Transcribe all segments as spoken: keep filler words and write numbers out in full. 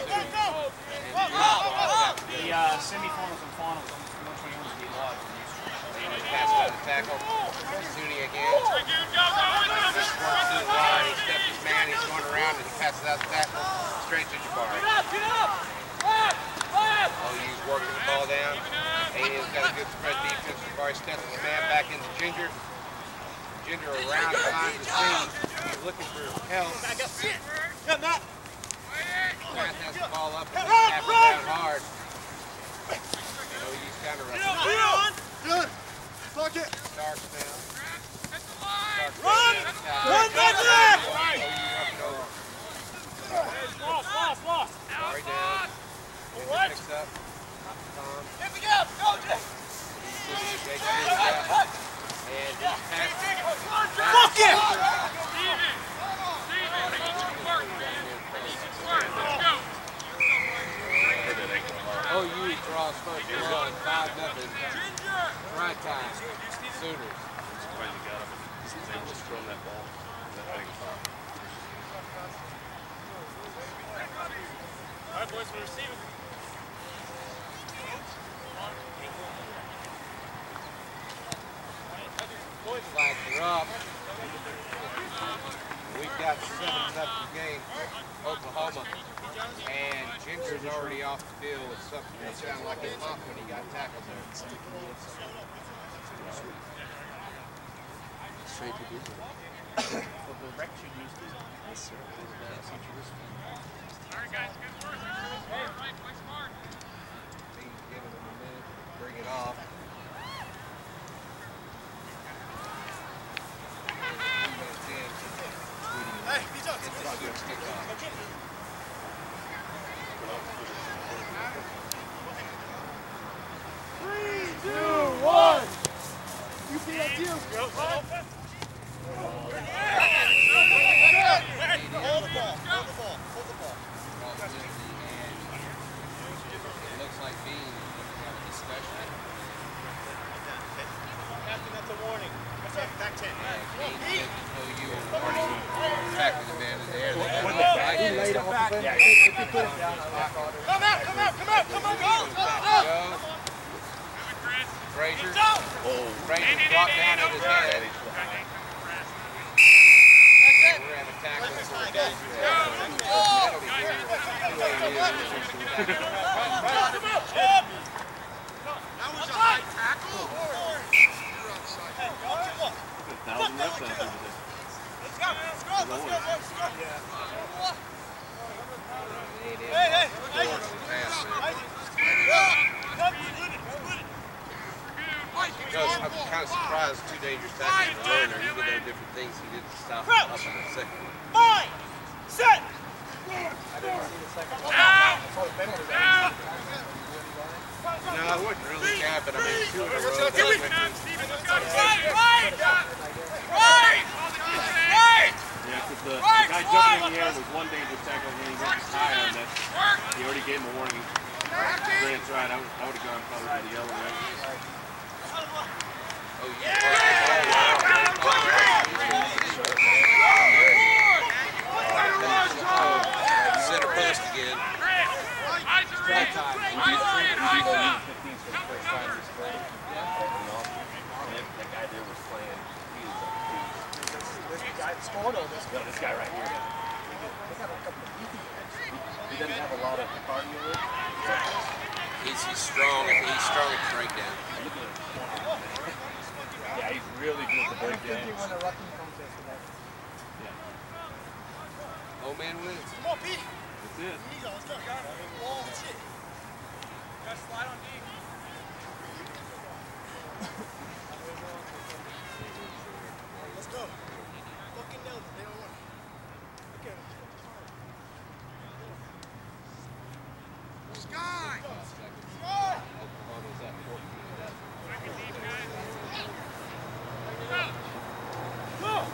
The uh, semifinals and finals, one twenty-one is the live. Pass out the tackle. Zuni again. This works to the line. He steps his man. He's going around and he passes out the tackle straight to Jabari. Oh, he's working the ball down. A and M's got a good spread defense. Jabari steps his man back into Ginger. Ginger around behind the scenes. He's looking for help. Matt has the ball up and taps it down hard. You know, he's kind of wrestling. Good. Fuck it. Starks down. Starks Run! down. Run back there! Lost, lost, lost. Jabari down. Ginger picks up. Tom. Get me up! Go, Jake! And he's passing. Fuck it! O U draws first blood, five nothing. Right time. Sooners. Just throwing that ball. All right, boys, we're receiving. Flags are up. We've got seven nothing game, Oklahoma. And Ginger's already off the field with something that sounded like a pop when he got tackled there. Straight to Google. Well, the rec should use this. Yes, sir. All right, guys, good work. Hey, right, play smart. He's giving him a minute to bring it off. Hey, he's up. Three, two, one. You see that deal? Go, open. Hold the ball. Hold the ball. Hold the ball. It looks like Bean is going to have a discussion. Captain, that's a warning. Back ten. Bean gives O U a warning. Tackling the man in the air. He laid off of it. If he put it down, come out, come out, come out, come on, go, go, go. Frazier. Oh. Frazier dropped down at his head. We're at a tackle for a danger. That was a high tackle. Thousand reps out there. Let's go, let's go, let's go, let's go. Hey, hey, hey. Coach, I'm kind of surprised two dangerous tackles in a row there, even though different things he did to stop him up in the second one. Mine! Set! I didn't see the second one. I saw the penalty. No, I wouldn't really cap it. I mean, two in a row. Here we go! Right! Right! Right! Right! Yeah, because the, the guy jumping in the air was one dangerous tackle, and then he went high on that. He already gave him a warning. Grant's right. I would, I would have gone probably to the yellow, right? Oh, yeah. Center post again. Try time. That guy there was playing. He was This guy scored on this no, this guy right here. He doesn't have a lot of cardio. He's, he's strong. He's strong at the breakdown. Yeah, he's really good at the breakdown. Old man wins. Come on, Pete. That's it. He's on. Let's go. Ball and shit. Got to slide on D. Let's go. Fucking nailed it. They don't want it. Okay. Sky! Sky! Oklahoma's at fourteen. Go!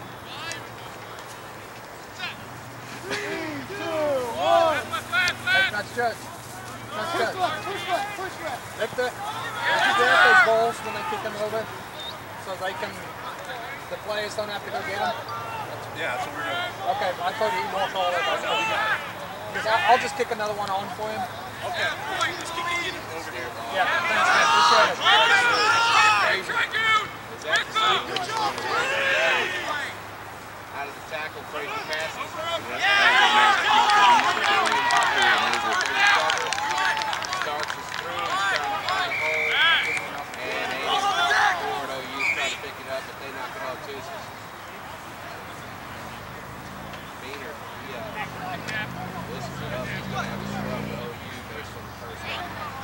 Three, two, one! That's good. That's Push good. left, push left, push left. Lift it. Lift it there, those balls when they kick them over, so they can, the players don't have to go get them. Yeah, that's what we're doing. Okay, I thought you more call it. That's what we got. Because I'll, I'll just kick another one on for him. Okay. Just keep it over here. Yeah, thanks, man. Appreciate it. Out of the tackle, crazy passes. Starts his through, he's trying to find a hole. And they forward O U trying to pick it up, but they knock it off too. Beaner, he uh, listens it up. He's going to have a scrub to O U based on the first one.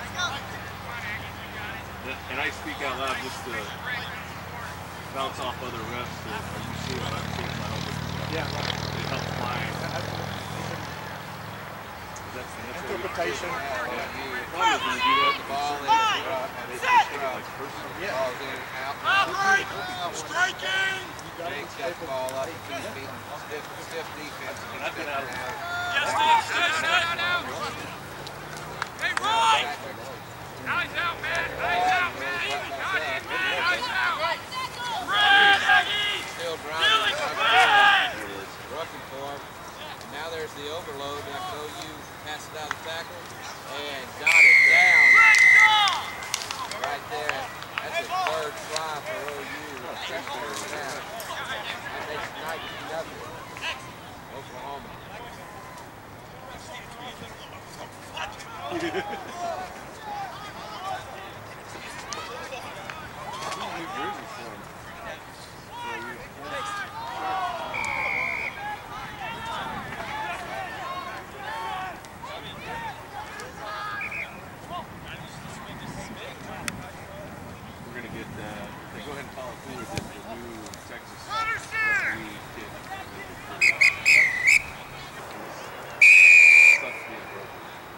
And I speak out loud just to bounce off other refs that are you seeing what I'm seeing my own. Yeah, right. It helps mine. That's the Interpretation. Yeah, you Why would you do put that? the ball in, and it's a scrub. Yeah. Ball's in, out. Striking! Jake's got the ball up, two feet, stiff, stiff defense. I've been out of Yes, Hey, Roy! Eyes out, man! Eyes out, man! Got it, man! Eyes out! Red, Aggie! Still driving. Rushing for him. And now there's the overload. Now O U pass it out of the tackle and got it down. Right there. That's his third try for O U. That's first down. That makes nineteen nothing. Oklahoma. New Jersey for him. We're going to get, uh, go ahead and follow through with this, the new Texas referee kid. Sucks being broken.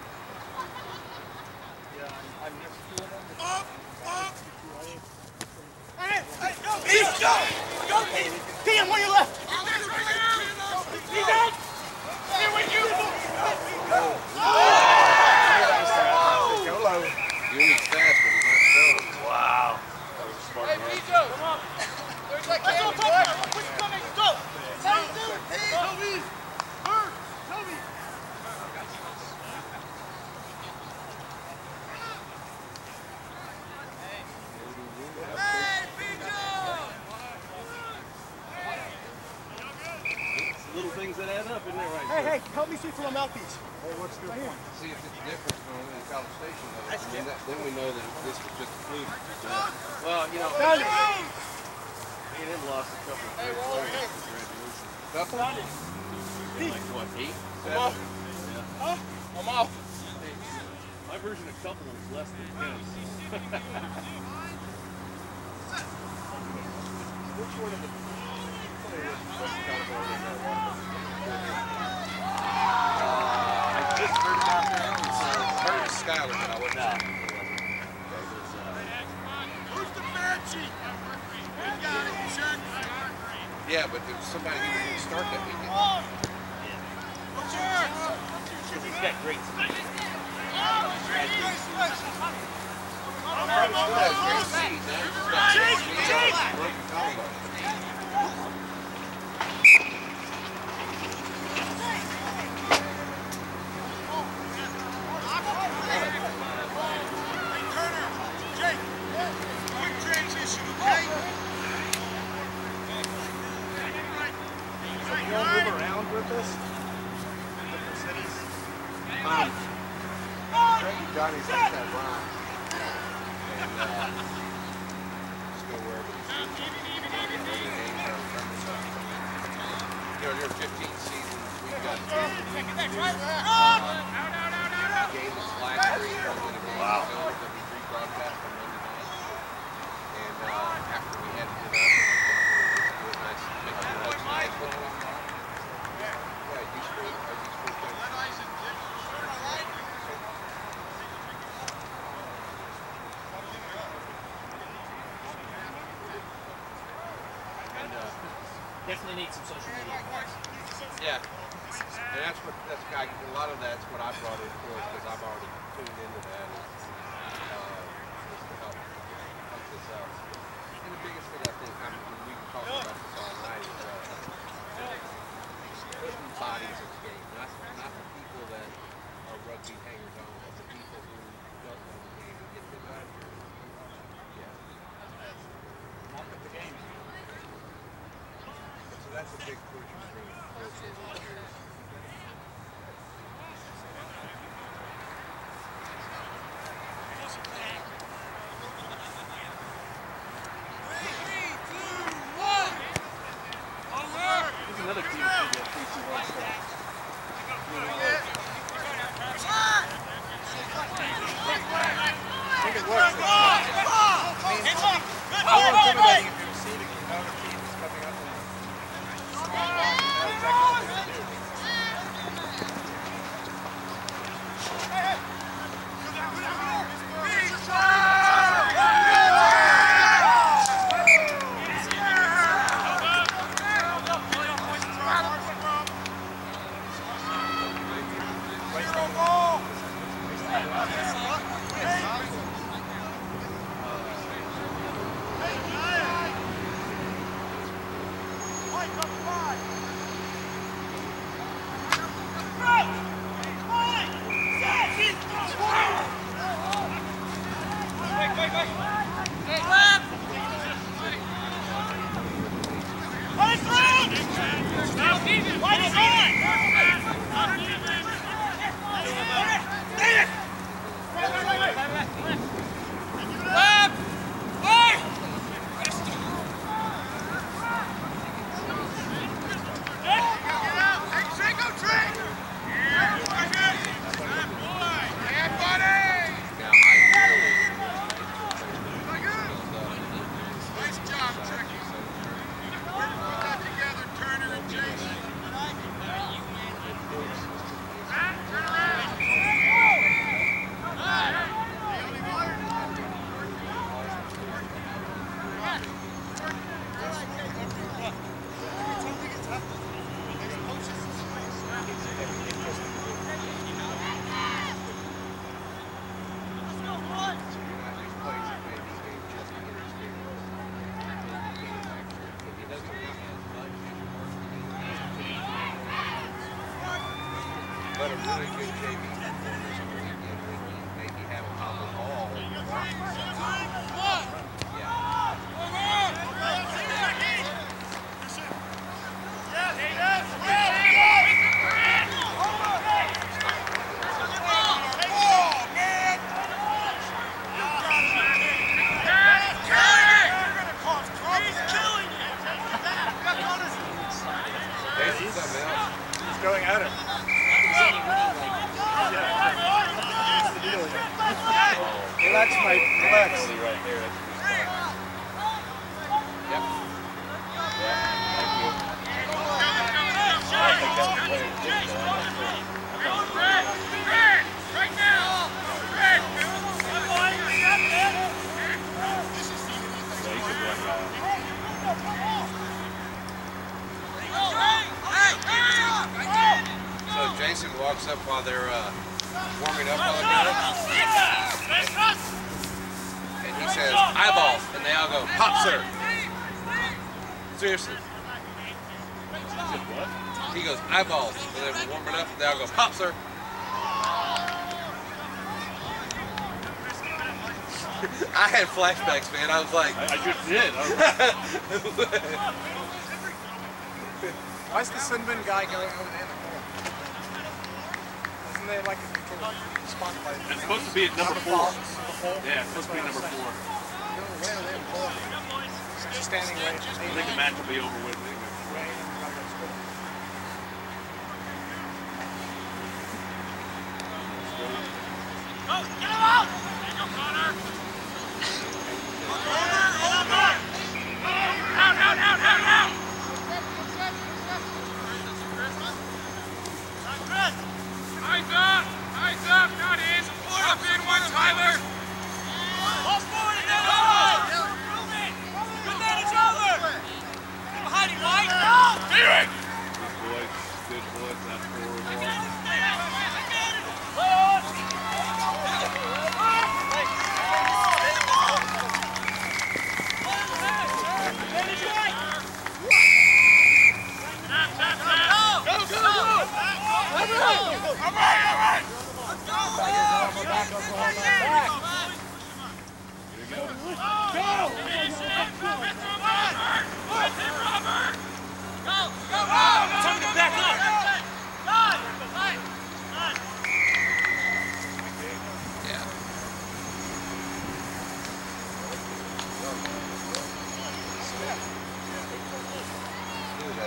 Yeah, I missed two of them. Up! Up! Hey, hey, go! East, go! Go, Pete! Pete, I'm on your left! He's out! Here with you! Go low. Union's fast, but he's not slow. Wow. That was a smart Hey, run. Pico! Come on! There's that Let's go, kid, Tucker! boy! Quick coming! Go! Toby! Hurt! Toby! Hey, Pico! It's little things that add up, isn't it, right? Hey, hey, help me see from a mouthpiece. Hey, what's the point? See if it's different from in College Station though. And then, that, then we know that this was just a fluke. Well, you know, Found it. A and M lost a couple of great players. Congratulations. Couple? In like, what, eight? Seven. Yeah. Huh? I'm off. My version of couple was less than ten. Which one of the players was category in that one? I just heard about that. Heard of Skyler, but I wasn't sure. Who's the bad chief? We got it, Chuck. Yeah, but there was somebody who didn't start that weekend. What's yours? Because he's got great speed. Still has great speed, man. He's got great speed. Broken collarbone. Turner, Jake, quick transition, okay? So you all move around with us? Different cities? Um, Craig and Johnny's like that rhyme. And, uh, just go wherever you see it. Wherever the names are from the top. You know, there are fifteen seasons. We've got two. Game is last week. Wow. That we rebroadcast on Monday night. And uh, after we had it up, we did a nice picture of what's nice with it. Yeah, you screwed. Are you screwed? And, uh, definitely need some social media. Yeah, and that's what that's I, a lot of that's what I brought in for because I've already tuned into that is, uh, is to help help this out. And the biggest thing I think I mean, we were talking about this all night is uh, putting bodies in the game, not not the people that big pushers for the Another team should get three two one start. I think it works. I mean, it's more intimidating if you're receiving and you know the team is coming up with a small block and know exactly what they're going to do. But a really good J V performance on the weekend when you maybe have a couple all. He's going at him. Relax, mate. Relax. Right there. Yep. Yeah. Thank you. I think that was playing Right now! So he should run that. So Jason walks up while they're uh, warming up all together, and he says, "Eyeballs," and they all go, "Pop, sir." Seriously. He goes, "Eyeballs," and they're warming up, and they all go, "Pop, sir." I had flashbacks, man. I was like, I, I just did. I was, Why is the Cinnamon guy going over there in the corner? Isn't there like a control spotlight? it's supposed to be at number four. Four? Yeah, it's supposed to be number four. No, where are they four? Just standing right. I think the match will be over with. Go, get him out! There you go, Connor! Out, out, out, out, out! Eyes up! Eyes up! Not in! Up in one, Tyler! Ball forward and then over! Good man, it's over! Behind him, White! Steering! Good boys. Good boys. That's four or more. Go! Go!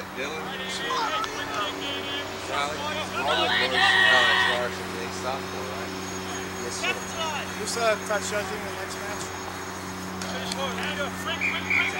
Dylan? Riley? Oh, that's Larson. They sophomore, right? Yes, sir. Who's uh, touch judging the next match?